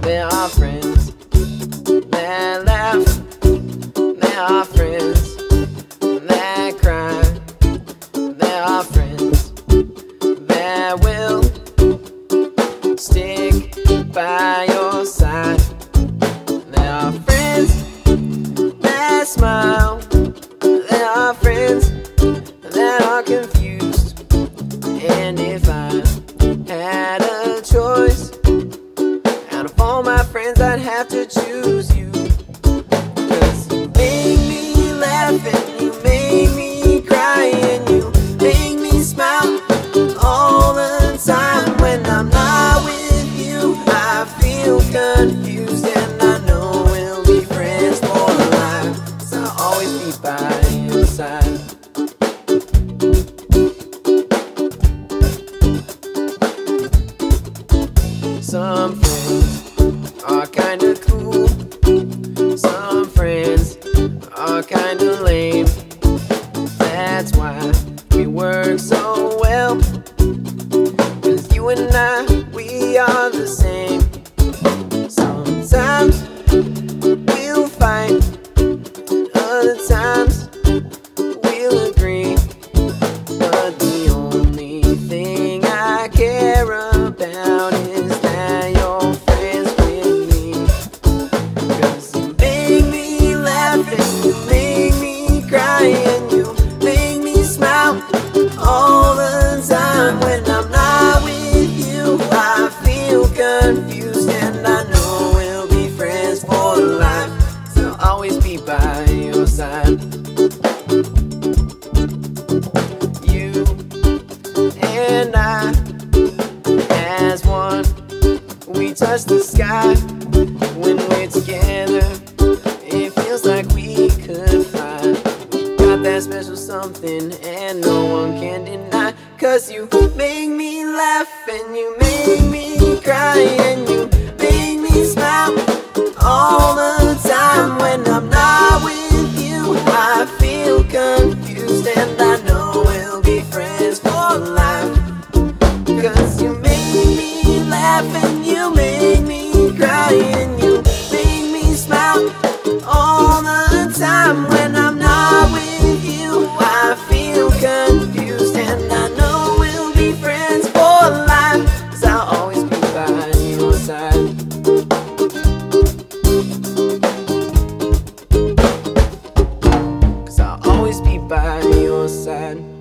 There are friends that laugh, there are friends that cry, there are friends that will stick by your side. There are friends that smile, there are friends that are confused. And if I had a choice, out of all my friends I'd have to choose you. 'Cause you make me laugh and you make me cry and you make me smile all the time. When I'm not with you I feel confused, and I know we'll be friends for life, 'cause I'll always be by your side. Some friends are kinda cool, some friends are kinda lame. That's why we work so well, 'cause you and I, we are the same. Sometimes we'll fight, other times we'll agree, but the only thing I care about is that you're friends with me. 'Cause you make me laugh and you make me cry and you make me smile all the time. When I'm not with you I feel confused, and I know we'll be friends for life, so I'll always be by your side. You and I as one, we touch the sky. When we're together it feels like we could fly. Got that special something and no one can deny. 'Cause you make me laugh and you make me cry and you make me smile all the time. When I'm not with you I feel confused, and I know we'll be friends for life. 'Cause you make me laugh and you make me cry and you make me smile all the time. When I'm not with you I feel confused, and I know we'll be friends for life, 'cause I'll always be by your side. 'Cause I'll always be by your side.